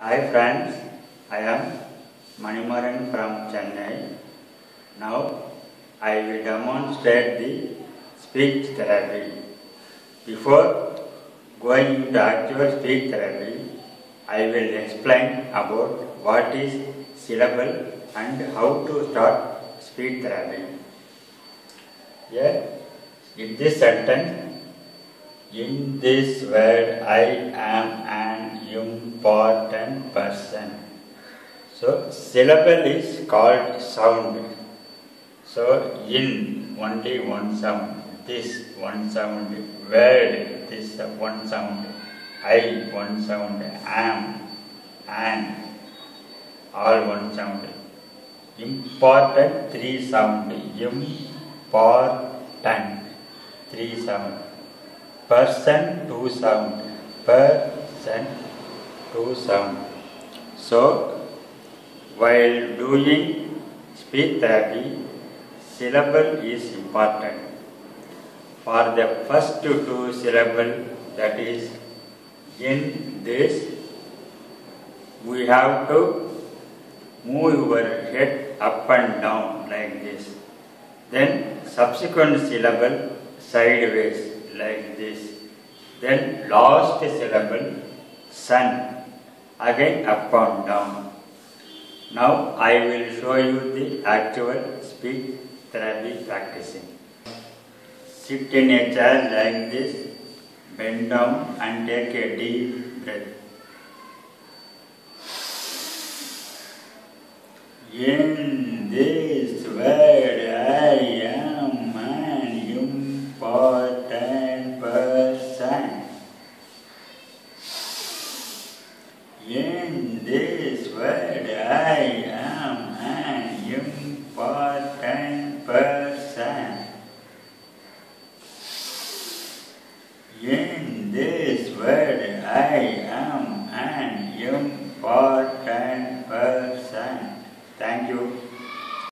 Hi friends, I am Manimaran from Chennai. Now I will demonstrate the speech therapy. Before going into actual speech therapy, I will explain about what is syllable and how to start speech therapy. Here, in this sentence, in this world I am an important person. So, syllable is called sound. So, in only one sound, this one sound, world, this one sound, I one sound, am, and, all one sound. Important, three sound, important, three sound. Person, two sound, person, two sound. So, while doing speech therapy, syllable is important. For the first two syllable, that is in this, we have to move your head up and down like this. Then subsequent syllable sideways like this. Then last syllable sun, again up and down. Now I will show you the actual speech therapy practicing. Sit in a chair like this, bend down and take a deep breath. In this world I am an important person. In this world I am an important person. In this world I